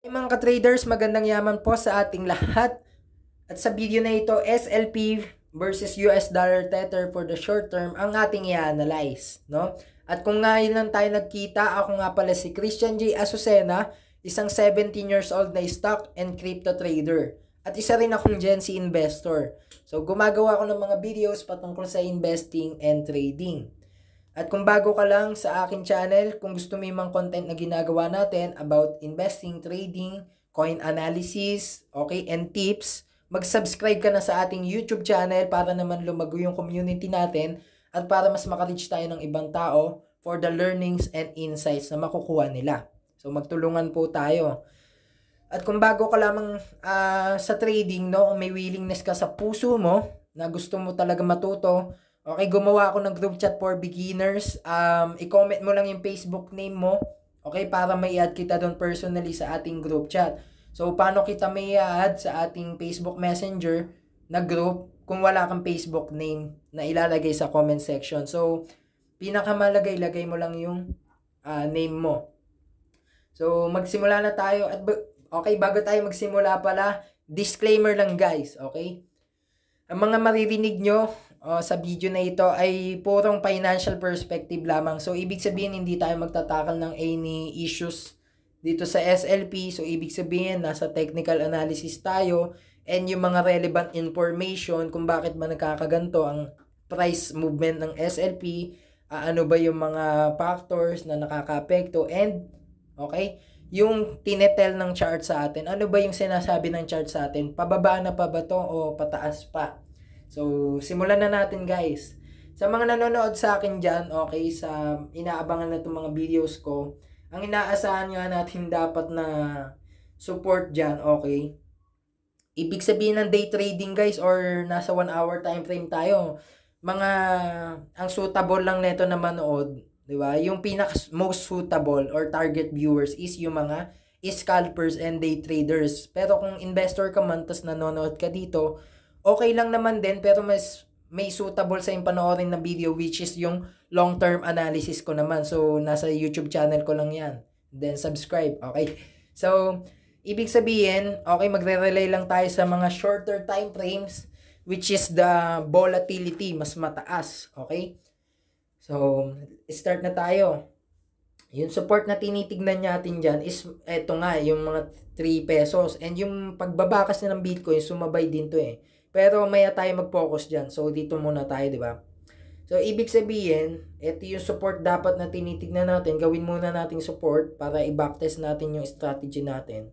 Hey mga ka-traders, magandang yaman po sa ating lahat. At sa video na ito, SLP versus US dollar tether for the short term ang ating i-analyze, no? At kung ngayon lang tayo nagkita, ako nga pala si Christian J. Azucena, isang 17 years old na stock and crypto trader. At isa rin akong Gen Z investor. So gumagawa ako ng mga videos patungkol sa investing and trading. At kung bago ka lang sa aking channel, kung gusto mo yung mga content na ginagawa natin about investing, trading, coin analysis, okay, and tips, mag-subscribe ka na sa ating YouTube channel para naman lumago yung community natin at para mas makareach tayo ng ibang tao for the learnings and insights na makukuha nila. So magtulungan po tayo. At kung bago ka lamang sa trading, no, kung may willingness ka sa puso mo na gusto mo talaga matuto, okay, gumawa ako ng group chat for beginners. I-comment mo lang yung Facebook name mo, okay, para may add kita doon personally sa ating group chat. So, paano kita may add sa ating Facebook Messenger na group kung wala kang Facebook name na ilalagay sa comment section? So, pinakamalagay-lagay mo lang yung name mo. So, magsimula na tayo. At okay, bago tayo magsimula pala, disclaimer lang guys, okay? Ang mga maririnig nyo sa video na ito ay purong financial perspective lamang. So, ibig sabihin, hindi tayo magtatakal ng any issues dito sa SLP. So, ibig sabihin, nasa technical analysis tayo and yung mga relevant information kung bakit ba nagkakaganto ang price movement ng SLP, ano ba yung mga factors na nakaka-apekto, and, okay, yung tinetel ng chart sa atin, ano ba yung sinasabi ng chart sa atin, pababa na pa ba to o pataas pa? So, simulan na natin guys. Sa mga nanonood sa akin dyan, okay, sa inaabangan na itong mga videos ko, ang inaasahan nga natin dapat na support dyan, okay, ibig sabihin ng day trading guys or nasa 1 hour time frame tayo, ang suitable lang neto na manood, di ba? Yung most suitable or target viewers is yung mga scalpers and day traders. Pero kung investor ka man, tas nanonood ka dito, okay lang naman din, pero mas may suitable sa yung panoorin na video, which is yung long-term analysis ko naman. So, nasa YouTube channel ko lang yan. Then, subscribe. Okay? So, ibig sabihin, okay, magre-relay lang tayo sa mga shorter time frames, which is the volatility, mas mataas. Okay? So, start na tayo. Yung support na tinitignan natin dyan is, eto nga, yung mga 3 pesos. And yung pagbabakas na ng Bitcoin, sumabay din to eh. Pero maya tayo mag-focus dyan. So, dito muna tayo, di ba? So, ibig sabihin, ito yung support dapat na tinitignan natin. Gawin muna nating support para i-backtest natin yung strategy natin.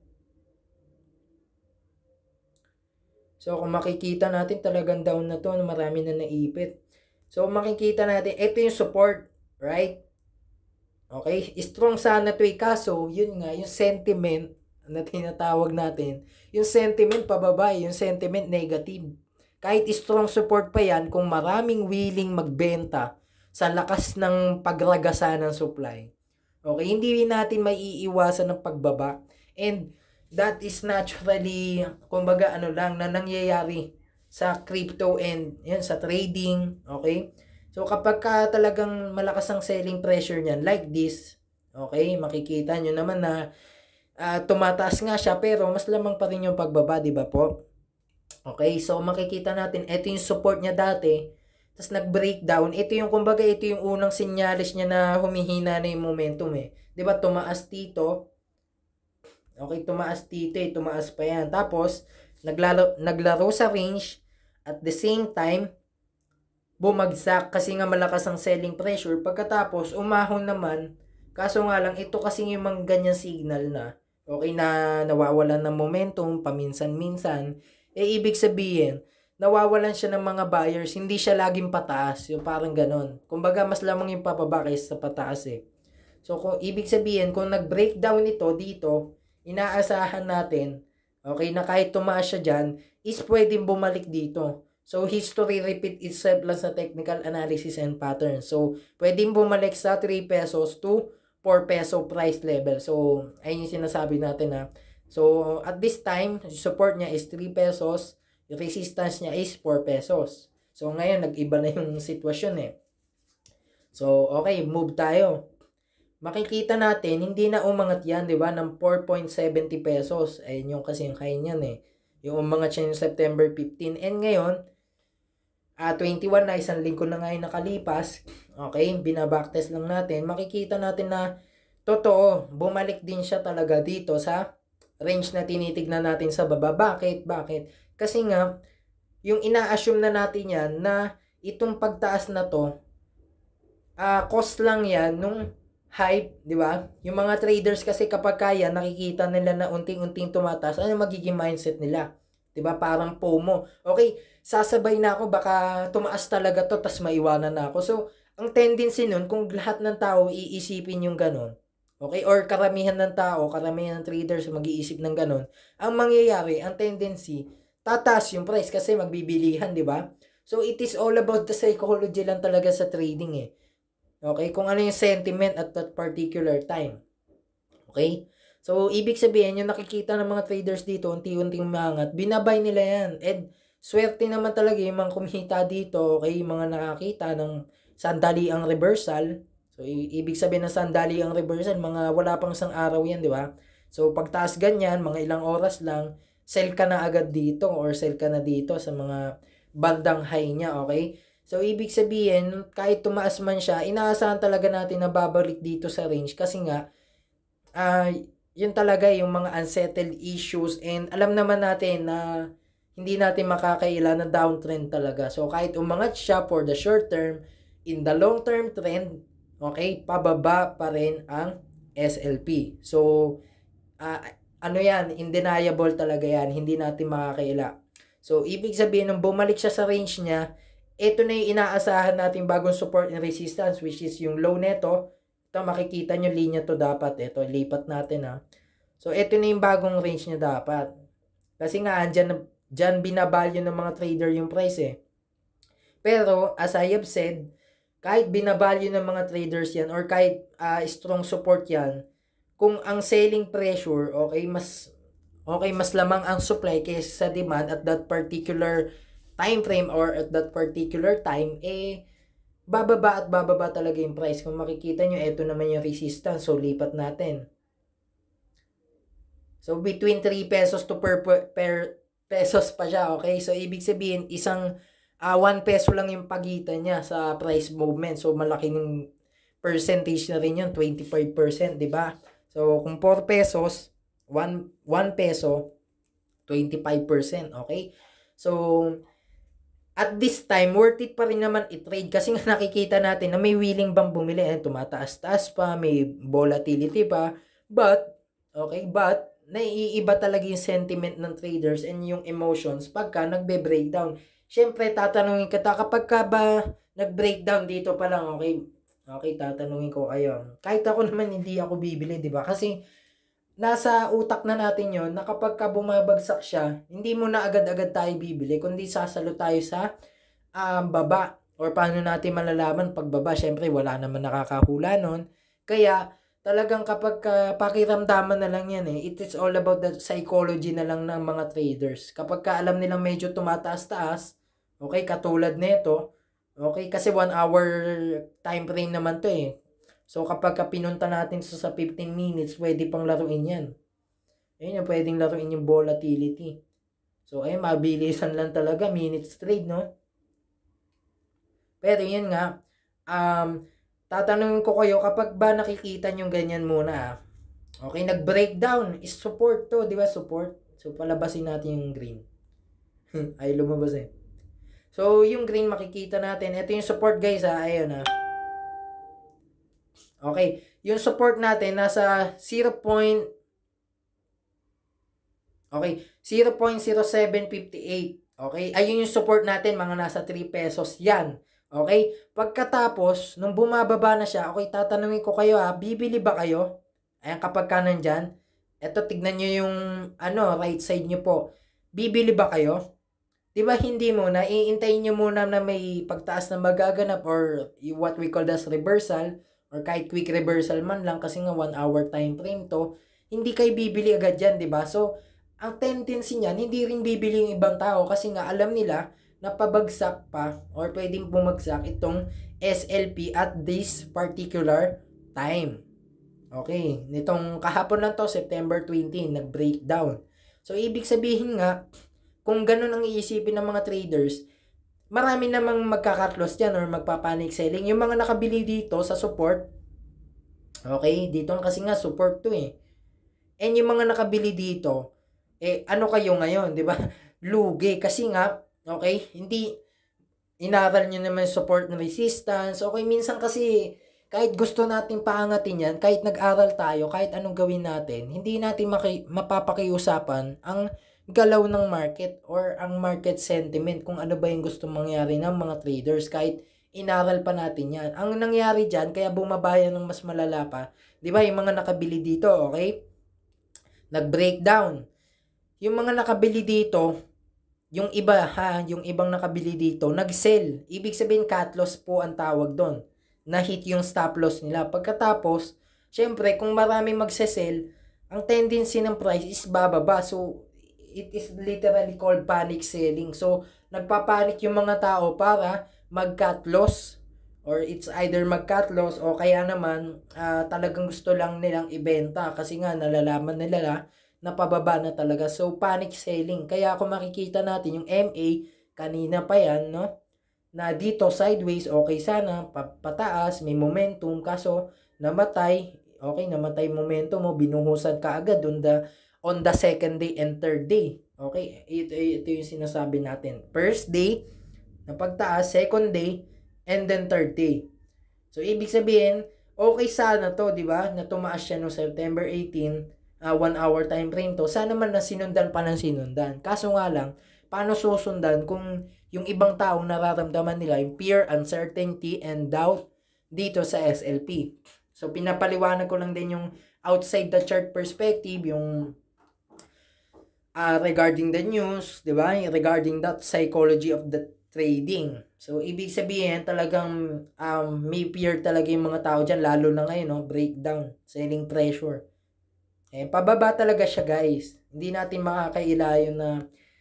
So, kung makikita natin, talagang down na to, marami na naipit. So, makikita natin, ito yung support, right? Okay? Strong sana to eh. Kaso, yun nga, yung sentiment na tinatawag natin, yung sentiment pababa, yung sentiment negative. Kahit strong support pa yan, kung maraming willing magbenta sa lakas ng pagragasa ng supply, okay, hindi natin maiiwasan ng pagbaba. And that is naturally, kumbaga ano lang, na nangyayari sa crypto and yun, sa trading, okay? So kapag ka talagang malakas ang selling pressure niyan, like this, okay, makikita nyo naman na tumataas nga siya pero mas lamang pa rin yung pagbaba, di ba po? Okay, so makikita natin, ito yung support niya dati, tapos nag-breakdown. Ito yung, kumbaga, ito yung unang sinyalis niya na humihina na yung momentum eh. Di ba, tumaas dito. Okay, tumaas dito eh, tumaas pa yan. Tapos, naglaro sa range, at the same time, bumagsak kasi nga malakas ang selling pressure. Pagkatapos, umahon naman, kaso nga lang, ito kasi yung mga ganyang signal na, okay, na nawawalan ng momentum, paminsan-minsan, ibig sabihin, nawawalan siya ng mga buyers, hindi siya laging pataas, yung parang ganon. Kumbaga, mas lamang yung papaba kaysa sa pataas eh. So, kung ibig sabihin, kung nag-breakdown ito dito, inaasahan natin, okay, na kahit tumaas siya dyan, is pwedeng bumalik dito. So, history repeat itself lang sa technical analysis and pattern. So, pwedeng bumalik sa 3 pesos to 4 peso price level. So, ayun yung sinasabi natin ha. So, at this time, support niya is 3 pesos. Yung resistance niya is 4 pesos. So, ngayon, nag-iba na yung sitwasyon eh. So, okay, move tayo. makikita natin, hindi na umangat yan, di ba, ng 4.70 pesos. Ayun yung kasi yung high niyan eh. Yung umangat siya yung September 15. And ngayon, 21 na, isang linggo na nga yung nakalipas. Okay, binabacktest lang natin. Makikita natin na totoo, bumalik din siya talaga dito sa range na tinitignan natin sa baba. Bakit? Kasi nga, yung ina-assume na natin yan na itong pagtaas na to, cost lang yan nung hype, di ba? Yung mga traders kasi kapag kaya, nakikita nila na unting-unting tumataas, ano magiging mindset nila? Di ba? Parang FOMO. Okay, sasabay na ako, baka tumaas talaga to, tas maiwanan na ako. So, ang tendency nun, kung lahat ng tao iisipin yung ganon, okay, or karamihan ng tao, karamihan ng traders mag-iisip ng ganon, ang mangyayari, ang tendency, tataas yung price kasi magbibilihan, di ba? So, it is all about the psychology lang talaga sa trading eh. Okay, kung ano yung sentiment at that particular time. Okay? So, ibig sabihin, yung nakikita ng mga traders dito, unti-unting umangat, binabay nila yan. And, swerte naman talaga yung mga kumita dito, okay, yung mga nakakita ng sandaliang reversal. So, ibig sabihin ng sandaliang reversal, mga wala pang isang araw yan, di ba? So, pagtaas ganyan, mga ilang oras lang, sell ka na agad dito or sell ka na dito sa mga bandang high niya, okay? So, ibig sabihin, kahit tumaas man siya, inaasahan talaga natin na babalik dito sa range kasi nga, yun talaga yung mga unsettled issues and alam naman natin na hindi natin makakaila na downtrend talaga. So, kahit umangat siya for the short term, in the long term trend, okay, pababa pa rin ang SLP. So, ano yan, undeniable talaga yan, hindi natin makakaila. So, ibig sabihin, nung bumalik siya sa range niya, ito na yung inaasahan natin bagong support and resistance, which is yung low neto. Ito, makikita nyo, linya to dapat. Ito, lipat natin ha. So, ito na yung bagong range niya dapat. Kasi nga, dyan binavalue ng mga trader yung price eh. Pero, as I have said, kahit binavalue ng mga traders yan, or kahit strong support yan, kung ang selling pressure, okay, mas lamang ang supply kaysa sa demand at that particular time frame or at that particular time, bababa at bababa talaga yung price. Kung makikita nyo, ito naman yung resistance. So, lipat natin. So, between 3 pesos to per pesos pa siya, okay? So, ibig sabihin, isang 1 peso lang yung pagitan niya sa price movement. So, malaking percentage na rin yun, 25%, di ba? So, kung 4 pesos, 1 peso, 25%, okay? So, at this time, worth it pa rin naman i-trade kasi nga nakikita natin na may willing bang bumili. Tumataas-taas pa, may volatility pa. But, naiiba talaga yung sentiment ng traders and yung emotions pagka nagbe-breakdown. Siyempre, tatanungin kita, kapag ka ba nag-breakdown dito pa lang, okay, tatanungin ko kayo. Kahit ako naman hindi ako bibili, di ba? Kasi, nasa utak na natin yon na kapag ka bumabagsak siya, hindi mo na agad-agad tayo bibili, kundi sasalo tayo sa baba. Or paano natin malalaman pagbaba? Siyempre, wala naman nakakahula nun. Kaya, talagang kapag pakiramdaman na lang yan it is all about the psychology na lang ng mga traders. Kapag ka alam nilang medyo tumataas-taas, okay, katulad nito, okay, kasi 1 hour time frame naman to So, kapag pinunta natin sa 15 minutes, pwede pang laruin yan. Ayun yung pwedeng laruin yung volatility. So, mabilisan lang talaga, minutes trade, no? Pero yun nga, tatanungin ko kayo, kapag ba nakikita nyo ganyan muna, okay, nag-breakdown, is support to, di ba, support? So, palabasin natin yung green. Ay, lumabas So, yung green makikita natin. Ito yung support, guys, ayun Okay, yung support natin nasa 0.0758. Okay, ayun yung support natin, mga nasa 3 pesos yan. Okay, pagkatapos, nung bumababa na siya, okay, tatanungin ko kayo bibili ba kayo? Ayan, kapag ka nandyan, eto, tignan nyo yung, right side nyo po. Bibili ba kayo? Diba hindi muna, iintayin nyo muna na may pagtaas na magaganap or what we call as reversal, or kahit quick reversal man lang kasi nga 1 hour time frame to, hindi kayo bibili agad yan, diba? So, ang tendency niyan, hindi rin bibili yung ibang tao kasi nga alam nila na pabagsak pa or pwedeng bumagsak itong SLP at this particular time. Okay, nitong kahapon lang to, September 20, nag-breakdown. So, ibig sabihin nga, kung ganun ang iisipin ng mga traders, marami namang magkaka-close dyan or magpa-panic selling. Yung mga nakabili dito sa support, okay, dito kasi nga support to eh. And yung mga nakabili dito, ano kayo ngayon, di ba? Lugi. Kasi nga, okay, hindi, inaral nyo naman support and resistance. Okay, minsan kasi, kahit gusto natin paangatin yan, kahit nag-aral tayo, kahit anong gawin natin, hindi natin mapapakiusapan ang galaw ng market or ang market sentiment kung ano ba yung gusto mangyari ng mga traders kahit inaral pa natin yan. Ang nangyari dyan, kaya bumaba yan ng mas malala pa, di ba, yung mga nakabili dito, okay? Nag-breakdown. Yung mga nakabili dito, yung iba yung ibang nakabili dito, nag-sell. Ibig sabihin, cut loss po ang tawag doon. Na-hit yung stop loss nila. Pagkatapos, syempre, kung marami magse-sell, ang tendency ng price is bababa. So, it is literally called panic selling. So, nagpapanik yung mga tao para mag-cut loss. Or it's either mag-cut loss o kaya naman talagang gusto lang nilang ibenta kasi nga nalalaman nila na pababa na talaga. So, panic selling. Kaya kung makikita natin yung MA, kanina pa yan, no? Na dito sideways, okay sana, pataas, may momentum, kaso namatay, okay, namatay momentum mo, binuhusan ka agad on the second day and third day. Okay, ito yung sinasabi natin. First day, na pagtaas, second day, and then third day. So, ibig sabihin, okay sana to, di ba? Na tumaas siya no September 18, 1 hour time frame to. Sana man na sinundan pa ng sinundan. Kaso nga lang, paano susundan kung yung ibang taong nararamdaman nila yung fear, uncertainty, and doubt dito sa SLP. So, pinapaliwanag ko lang din yung outside the chart perspective, yung regarding the news, di ba? Regarding that psychology of the trading. So, ibig sabihin, talagang may fear talaga yung mga tao dyan, lalo na ngayon, no? Breakdown, selling pressure. Pababa talaga siya, guys. Hindi natin makakailayo na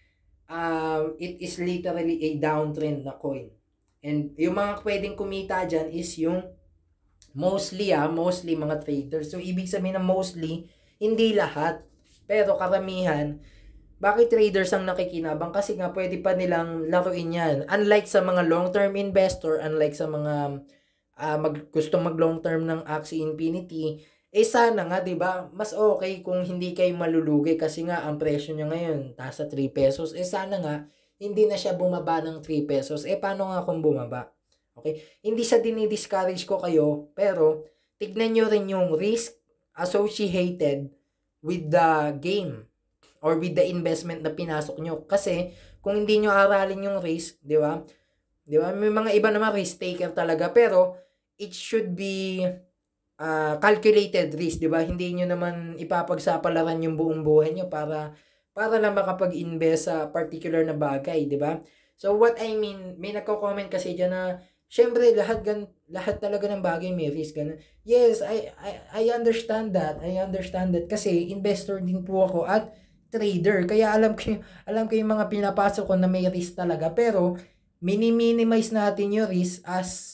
it is literally a downtrend na coin. And yung mga pwedeng kumita dyan is yung mostly mga traders. So, ibig sabihin na mostly, hindi lahat. Pero karamihan, bakit traders ang nakikinabang? Kasi nga pwede pa nilang laruin yan. Unlike sa mga long-term investor, unlike sa mga gustong mag long-term ng Axie Infinity, sana nga, 'di ba? Mas okay kung hindi kayo malulugi kasi nga ang presyo niya ngayon nasa 3 pesos. Sana nga hindi na siya bumaba ng 3 pesos. Paano nga kung bumaba? Okay? Hindi sa dinidiscourage ko kayo, pero tignan nyo rin yung risk associated with the game or with the investment na pinasok nyo. Kasi kung hindi nyo aralin yung risk, 'di ba? 'Di ba? May mga iba naman risk taker talaga, pero it should be calculated risk, 'di ba? Hindi niyo naman ipapagsapalaran yung buong buhay niyo para lang makapag-invest sa particular na bagay, 'di ba? So what I mean, may nagko-comment kasi diyan na syempre lahat talaga ng bagay may risk ganun. Yes, I understand that. I understand that kasi investor din po ako at trader. Kaya alam ko yung mga pinapasok ko na may risk talaga, pero minimize natin yung risk as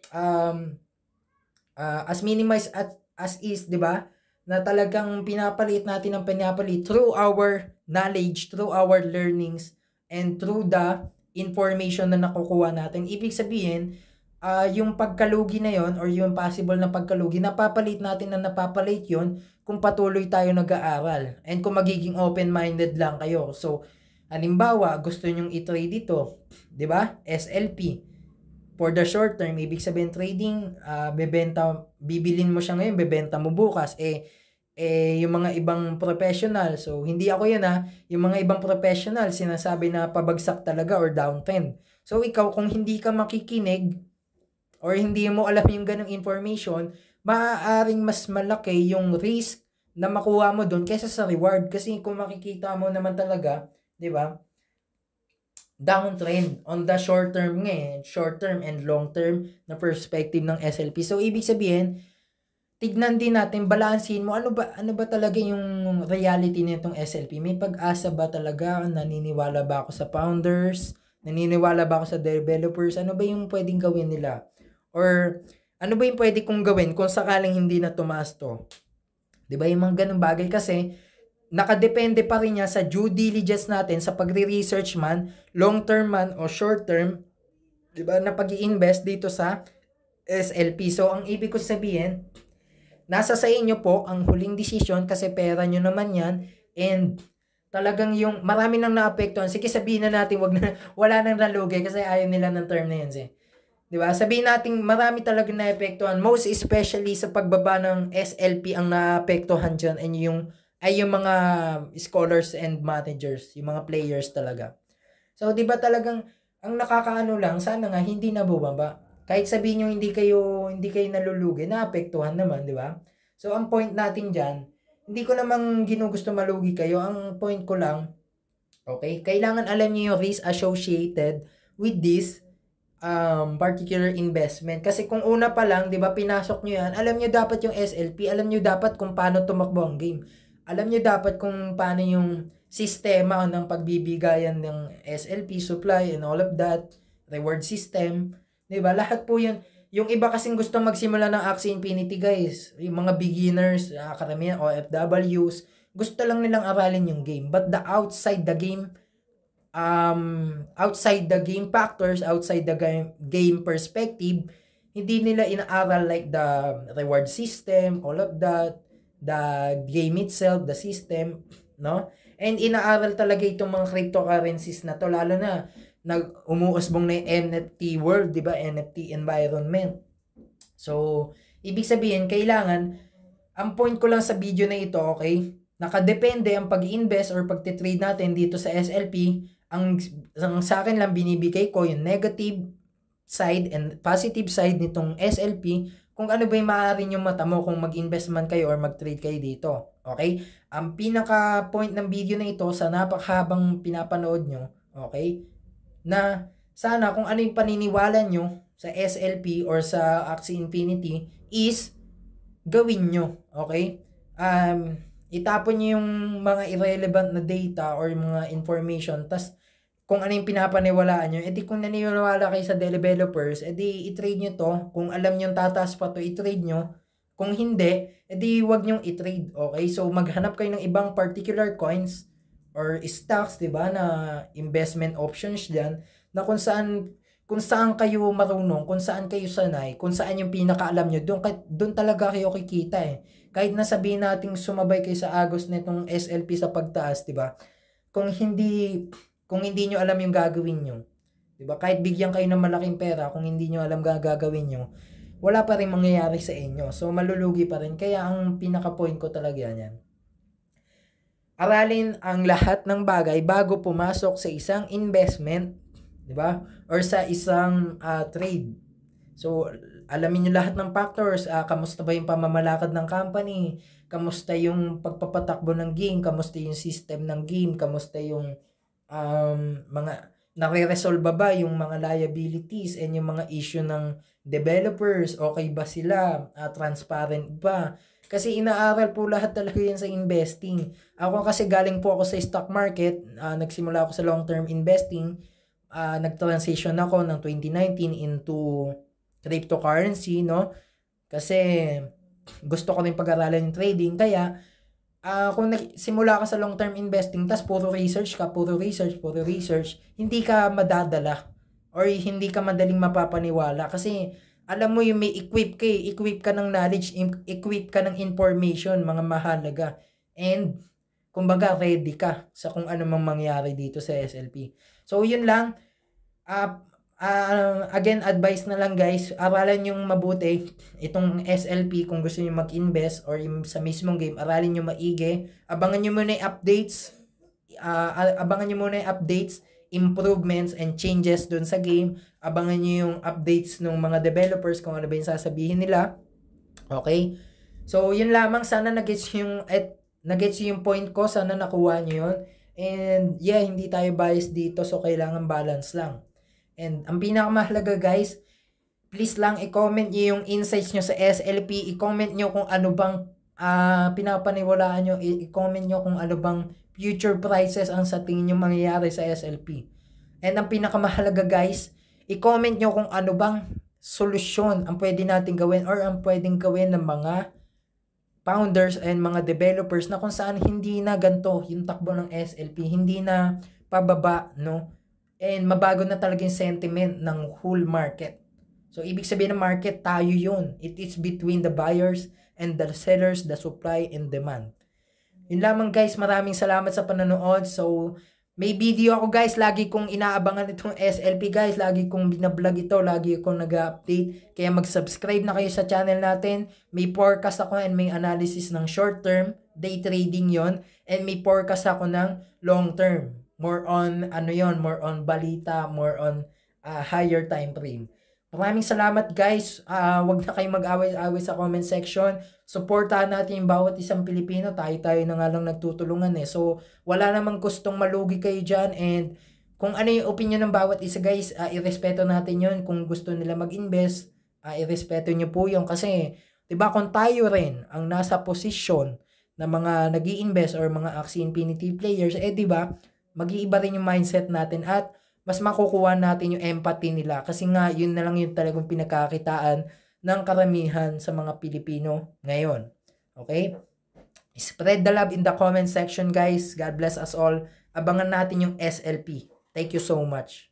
minimize as is, 'di ba? Na talagang pinapalit natin ng pinapalit through our knowledge, through our learnings, and through the information na nakukuha natin. Ibig sabihin, yung pagkalugi na yon or yung possible na pagkalugi, napapalit natin yon kung patuloy tayo nag-aaral and kung magiging open-minded lang kayo. So, halimbawa, gusto nyong i-trade ito, 'di ba? SLP. For the short term, ibig sabihin trading, bibilin mo siya ngayon, bebenta mo bukas. Yung mga ibang professional, so hindi ako yan yung mga ibang professional, sinasabi na pabagsak talaga or downtrend. So ikaw, kung hindi ka makikinig, or hindi mo alam yung ganong information, maaaring mas malaki yung risk na makuha mo doon kaysa sa reward. Kasi kung makikita mo naman talaga, di ba, downtrend on the short term short term and long term na perspective ng SLP. So ibig sabihin, tignan din natin, balansin mo ano ba talaga yung reality nitong SLP. May pag-asa ba talaga? Naniniwala ba ako sa founders? Naniniwala ba ako sa developers? Ano ba yung pwedeng gawin nila? Or Ano ba yung pwede kong gawin kung sakaling hindi na tumaas to? 'Di ba yung mga ganung bagay kasi nakadepende pa rin niya sa due diligence natin sa pagre-research man, long term man o short term, 'di ba, na pag-i-invest dito sa SLP. So ang ibig ko sabihin, nasa sa inyo po ang huling desisyon kasi pera nyo naman yan, and talagang yung marami nang naapektuhan. Sige, sabihin na natin wala nang nalugi kasi ayaw nila ng term na yun. Diba? Sabihin natin marami talaga naapektuhan, most especially sa pagbaba ng SLP ang naapektuhan dyan, and yung mga scholars and managers, yung mga players talaga. So, di ba talagang ang nakakaano lang, sana nga hindi na bumaba. Kahit sabihin nyo hindi kayo nalulugi, naapektuhan naman, di ba? So, ang point natin dyan, hindi ko namang ginugusto malugi kayo. Ang point ko lang, okay, kailangan alam niyo yung risk associated with this particular investment. Kasi kung una pa lang, 'di ba, pinasok niyo 'yan, alam niyo dapat yung SLP, alam niyo dapat kung paano tumakbo ang game. Alam niyo dapat kung paano yung sistema ng pagbibigayan ng SLP supply and all of that, reward system, 'di ba? Lahat po 'yun. Yung iba kasing gusto magsimula ng Axie Infinity, guys, yung mga beginners, karamihan OFWs, gusto lang nilang aralin yung game. But the outside the game factors, outside the game perspective, hindi nila inaaral, like the reward system, all of that, the game itself, the system, no? And inaaral talaga itong mga cryptocurrencies na to, lalo na umuusbong na yung NFT world, di ba? NFT environment. So, ibig sabihin, kailangan, ang point ko lang sa video na ito, okay, nakadepende ang pag-invest or pag-trade natin dito sa SLP. Ang sa akin lang binibigay ko yung negative side and positive side nitong SLP, kung ano ba yung maaari nyo mata mo kung mag-invest man kayo or mag-trade kayo dito. Okay? Ang pinaka point ng video na ito, sa napakahabang pinapanood nyo, okay, na sana kung ano yung paniniwala nyo sa SLP or sa Axie Infinity is gawin nyo. Okay? Itapon nyo yung mga irrelevant na data or mga information, tas kung ano yung pinapaniwalaan nyo, edi kung naniniwala kayo sa developers, edi i-trade nyo to. Kung alam nyo tataas pa to, i-trade nyo. Kung hindi, edi wag nyo i-trade. Okay? So, maghanap kayo ng ibang particular coins or stocks, diba, na investment options dyan, na kung saan kayo marunong, kung saan kayo sanay, kung saan yung pinakaalam nyo, doon talaga kayo kikita eh. Kahit nasabihin nating sumabay kayo sa agos nitong SLP sa pagtaas, diba? Kung hindi nyo alam yung gagawin nyo, diba? Kahit bigyan kayo ng malaking pera, kung hindi nyo alam gagawin nyo, wala pa rin mangyayari sa inyo. So, malulugi pa rin. Kaya ang pinaka-point ko talaga yan. Aralin ang lahat ng bagay bago pumasok sa isang investment, diba? Or sa isang trade. So, alamin nyo lahat ng factors. Kamusta ba yung pamamalakad ng company? Kamusta yung pagpapatakbo ng game? Kamusta yung system ng game? Kamusta yung mga nare-resolve ba yung mga liabilities and yung mga issue ng developers? Okay ba sila? Transparent ba? Kasi inaaral po lahat talaga yan sa investing. Ako kasi galing po ako sa stock market. Nagsimula ako sa long-term investing. Nag-transition ako ng 2019 into cryptocurrency, no? Kasi gusto ko rin pag-aralan yung trading. Kaya kung simula ka sa long-term investing, tas puro research, hindi ka madadala or hindi ka madaling mapapaniwala. Kasi alam mo yung may equip ka ng knowledge, equip ka ng information, mga mahalaga. And kumbaga ready ka sa kung ano mang mangyari dito sa SLP. So yun lang. Again, advice na lang, guys, aralan yung mabuti itong SLP kung gusto niyo mag-invest or sa mismong game, aralin nyo maigi. Abangan nyo muna yung updates, improvements and changes dun sa game. Abangan nyo yung updates ng mga developers kung ano ba yung sasabihin nila. Okay? So, yun lamang. Sana nag-gets yung point ko. Sana nakuha nyo yun. And yeah, hindi tayo biased dito, so kailangan balance lang. And ang pinakamahalaga, guys, please lang i-comment nyo yung insights nyo sa SLP. I-comment nyo kung ano bang pinapaniwalaan nyo. I-comment nyo kung ano bang future prices ang sa tingin nyo mangyayari sa SLP. And ang pinakamahalaga, guys, i-comment nyo kung ano bang solusyon ang pwede natin gawin or ang pwedeng gawin ng mga founders and mga developers na kung saan hindi na ganito yung takbo ng SLP, hindi na pababa, no? And mabago na talaga yung sentiment ng whole market. So, ibig sabihin ng market, tayo yun. It is between the buyers and the sellers, the supply and demand. Yun lamang guys, maraming salamat sa panonood. So, may video ako guys, lagi kong inaabangan itong SLP guys, lagi kong binablog ito, lagi kong nag-update. Kaya mag-subscribe na kayo sa channel natin. May forecast ako and may analysis ng short term, day trading yon, and may forecast ako ng long term. More on more on balita, more on higher time frame. Maraming salamat guys. Wag na kayong mag-away-away sa comment section. Suportahan natin yung bawat isang Pilipino. Tayo-tayo na nga lang nagtutulungan eh. So, wala namang gustong malugi kayo dyan. And kung ano yung opinion ng bawat isa guys, irespeto natin yun. Kung gusto nila mag-invest, irespeto nyo po yun. Kasi, diba kung tayo rin ang nasa posisyon na mga nag-i-invest or mga Axie Infinity players, diba, mag-iiba rin yung mindset natin at mas makukuha natin yung empathy nila kasi nga yun na lang yung talagang pinagkakitaan ng karamihan sa mga Pilipino ngayon. Okay? Spread the love in the comment section guys. God bless us all. Abangan natin yung SLP. Thank you so much.